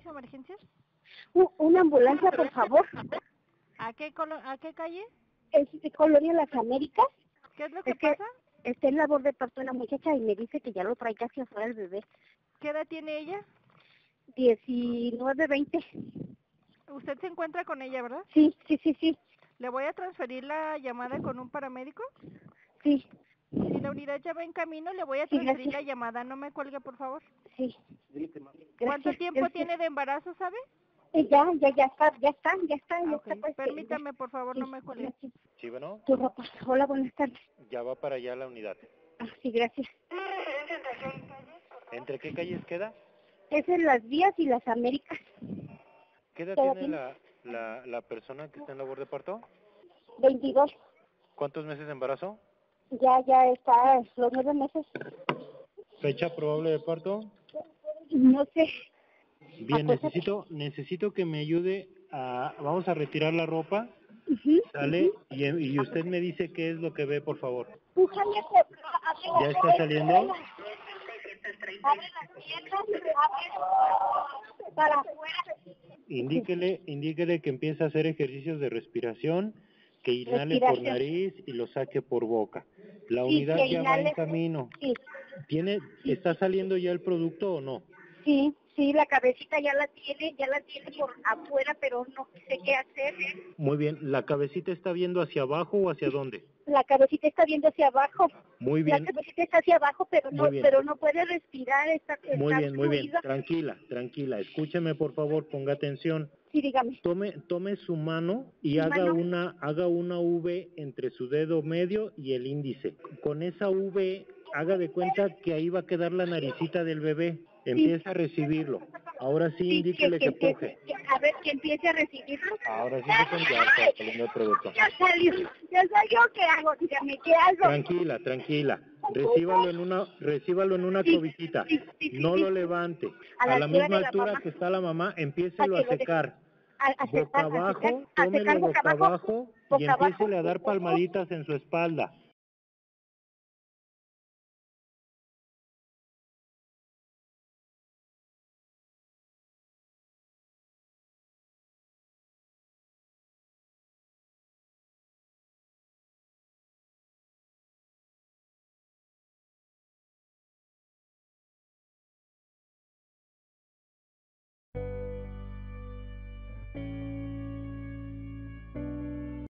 servicio de emergencias? Una ambulancia, por favor. ¿A qué calle? Es de Colonia Las Américas. ¿Qué es lo que Es que pasa? está en labor de parto una muchacha y me dice que ya lo trae casi afuera el bebé. ¿Qué edad tiene ella? 19, 20. Usted se encuentra con ella, ¿verdad? Sí. ¿Le voy a transferir la llamada con un paramédico? Sí. Si la unidad ya va en camino, le voy a transferir la llamada. No me cuelgue, por favor. Sí. ¿Cuánto tiempo tiene de embarazo, sabe? Ya está. Okay. Permítame, por favor, no me cuelgue. Sí, bueno. Tu ropa. Hola, buenas tardes. Ya va para allá la unidad. Sí, gracias. ¿Entre qué calles queda? Es en Las Vías y Las Américas. ¿Qué edad tiene la persona que está en labor de parto? 22. ¿Cuántos meses de embarazo? Ya está, los 9 meses. ¿Fecha probable de parto? No sé. Bien, necesito que me ayude vamos a retirar la ropa, sale, y usted me dice qué es lo que ve, por favor. ¿Ya está saliendo? Abre las piernas, abre para afuera. Indíquele que empiece a hacer ejercicios de respiración, que inhale por nariz y lo saque por boca. La unidad ya va en camino. Sí. ¿Está saliendo ya el producto o no? Sí, la cabecita ya la tiene por afuera, pero no sé qué hacer. Muy bien, ¿la cabecita está viendo hacia abajo o hacia dónde? La cabecita está viendo hacia abajo. Muy bien. La cabecita está hacia abajo, pero no puede respirar. Está muy bien. Tranquila. Escúcheme, por favor, ponga atención. Sí, dígame. Tome su mano y haga una V entre su dedo medio y el índice. Con esa V, haga de cuenta que ahí va a quedar la naricita del bebé. Empieza a recibirlo. Ahora sí, indíquele que puje. A ver, que empiece a recibirlo. Ahora sí, ya está saliendo el producto. Ya salió. ¿Qué hago? Dígame, ¿qué hago? Tranquila. Recíbalo en una cobijita. No lo levante. A la misma altura que está la mamá, empiécelo a secar. Boca abajo, tómelo boca abajo y empiécele a dar palmaditas en su espalda.